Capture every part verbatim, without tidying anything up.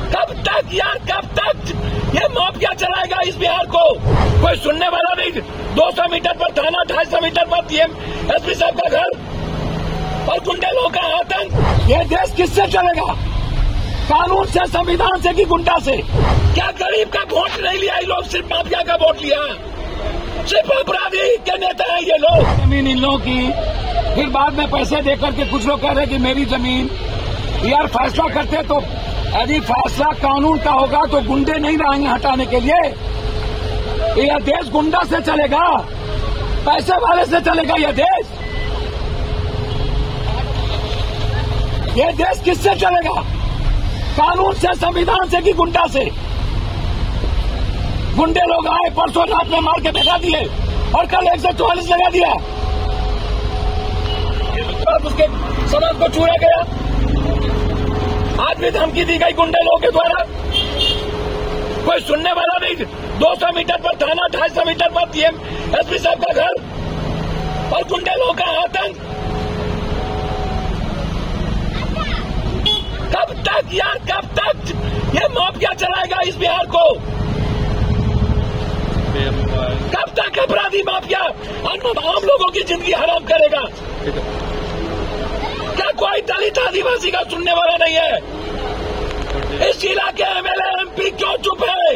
कब तक यार, कब तक ये माफिया चलाएगा इस बिहार को? कोई सुनने वाला नहीं। दो सौ मीटर पर थाना, ढाई सौ मीटर पर पीएम एसपी साहब का घर और गुंडे लोगों का आतंक। ये देश किससे चलेगा? कानून से, संविधान से कि गुंडा से? क्या गरीब का वोट नहीं लिया ये लोग, सिर्फ माफिया का वोट लिया? सिर्फ अपराधी के नेता है ये लोग। जमीन इन लोगों की, फिर बाद में पैसे देकर के कुछ लोग कह रहे कि मेरी जमीन। यार फैसला करते तो यदि फैसला कानून का होगा तो गुंडे नहीं रहेंगे हटाने के लिए। यह देश गुंडा से चलेगा, पैसे वाले से चलेगा यह देश? यह देश किससे चलेगा? कानून से, संविधान से कि गुंडा से? गुंडे लोग आए, परसों रात में मार के भगा दिए और कल एक सौ चौवालीस लगा दिया और उसके समाज को चूरा गया। आज भी धमकी दी गई गुंडे लोगों के द्वारा। कोई सुनने वाला नहीं। दो सौ मीटर पर थाना, ढाई सौ मीटर पर पीएम एसपी साहब का घर और गुंडे लोगों का आतंक। कब तक यार, कब तक ये माफिया चलाएगा इस बिहार को? कब तक अपराधी माफिया आम लोगों की जिंदगी हराम करेगा? क्या कोई दलित आदिवासी का सुनने वाला नहीं है? इस जिला के एमएलए एमपी क्यों चुप है?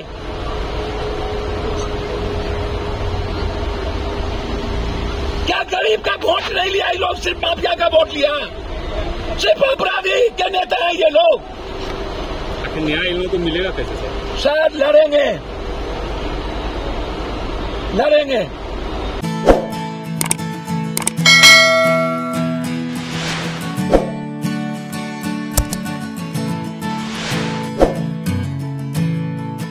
क्या गरीब का वोट नहीं लिया ये लोग, सिर्फ माफिया का वोट लिया? सिर्फ अपराधी के नेता है ये लोग। न्याय इन लोगों को मिलेगा कैसे सर? शायद लड़ेंगे लड़ेंगे